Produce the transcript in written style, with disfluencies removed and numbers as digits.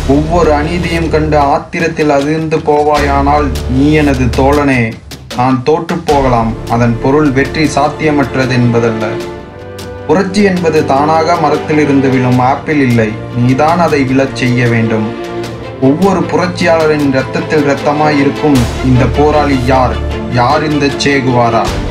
ஒவ்வொரு அநீதியும் கண்டு ஆத்திரத்தில் அதிர்ந்து போவாயானால் நீ எனது தோழனே. நான் தோற்று போகலாம், அதன் பொருள் வெற்றி சாத்தியமற்றது என்பதல்ல. புரட்சி என்பது தானாக மரத்திலிருந்து விழும் ஆப்பிள் இல்லை, நீதான் அதை விழச் செய்ய வேண்டும். ஒவ்வொரு புரட்சியாளரின் இரத்தத்தில் இரத்தமாய் இருக்கும் இந்த போராளி யார்? யார் இந்த சே குவாரா?